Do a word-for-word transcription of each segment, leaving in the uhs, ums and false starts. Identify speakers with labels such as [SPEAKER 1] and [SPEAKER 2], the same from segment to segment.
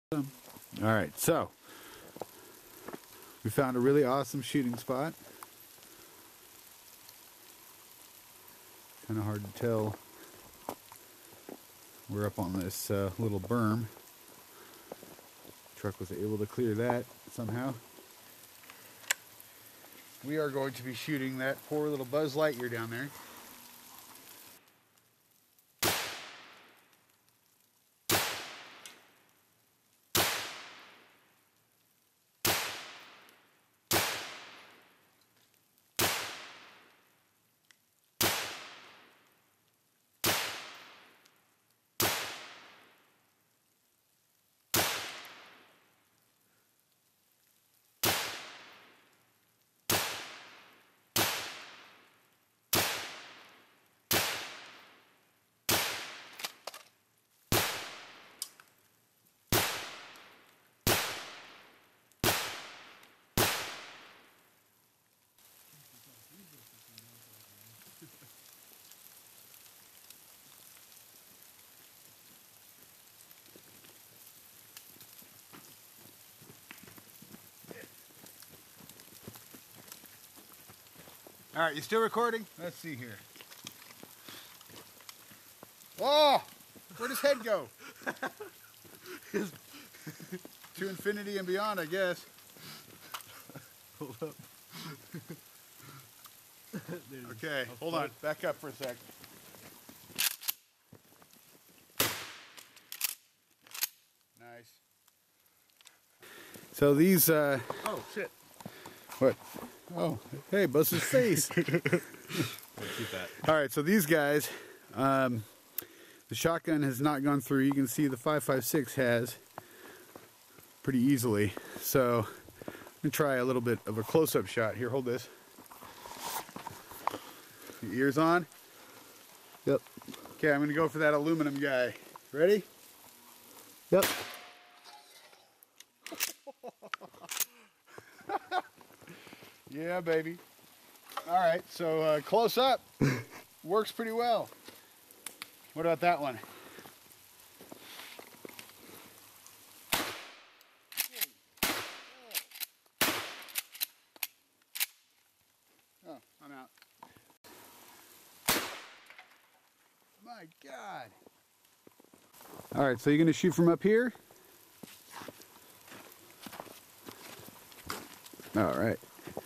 [SPEAKER 1] All right, so we found a really awesome shooting spot. Kind of hard to tell. We're up on this uh, little berm. Truck was able to clear that somehow. We are going to be shooting that poor little Buzz Lightyear down there. All right, you still recording? Let's see here. Oh, where'd his head go? To infinity and beyond, I guess.
[SPEAKER 2] Hold up.
[SPEAKER 1] Okay, hold on. Back up for a sec. Nice. So these, uh...
[SPEAKER 2] Oh, shit.
[SPEAKER 1] What? Oh, hey, Buzz's face.
[SPEAKER 2] We'll keep that.
[SPEAKER 1] All right, so these guys, um, the shotgun has not gone through. You can see the five five six has pretty easily. So I'm gonna try a little bit of a close-up shot. Here, hold this. Your ears on?
[SPEAKER 3] Yep.
[SPEAKER 1] Okay, I'm gonna go for that aluminum guy. Ready?
[SPEAKER 3] Yep.
[SPEAKER 1] Yeah, baby. All right, so uh, close up works pretty well. What about that one? Oh, I'm out. My God. All right, so you're gonna shoot from up here? All right.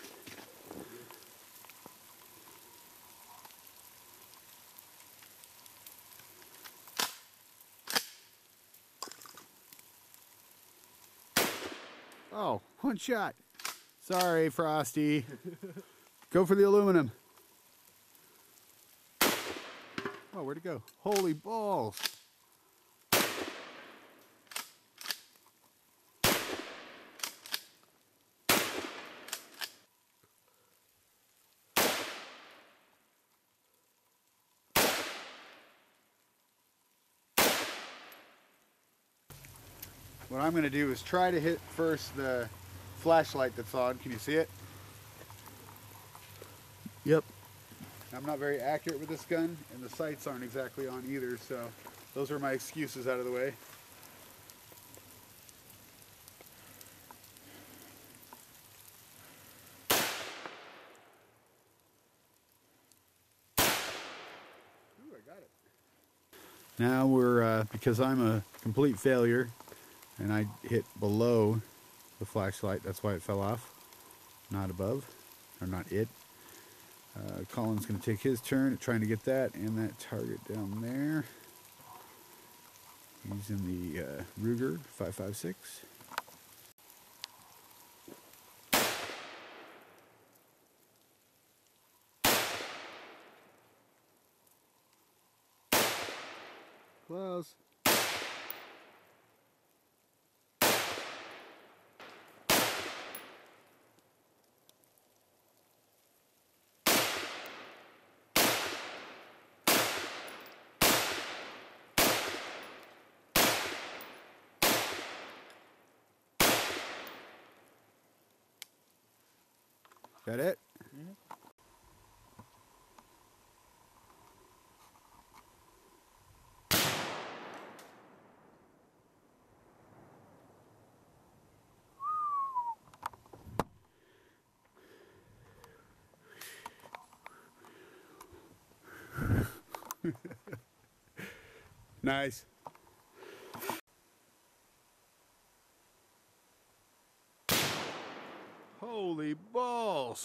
[SPEAKER 1] Oh, one shot. Sorry, Frosty. Go for the aluminum. Oh, where'd it go? Holy balls. What I'm going to do is try to hit first the flashlight that's on. Can you see it?
[SPEAKER 3] Yep.
[SPEAKER 1] I'm not very accurate with this gun, and the sights aren't exactly on either, so those are my excuses out of the way. Ooh, I got it. Now we're, uh, because I'm a complete failure, and I hit below the flashlight, that's why it fell off, not above, or not it. Uh, Colin's going to take his turn at trying to get that and that target down there using the uh, Ruger five five six. Close. Got it?
[SPEAKER 2] Mm-hmm.
[SPEAKER 1] Nice. Holy balls.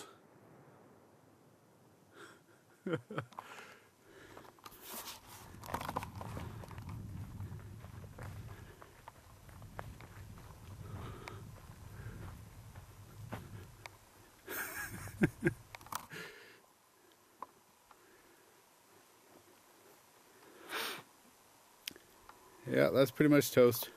[SPEAKER 1] Yeah, that's pretty much toast.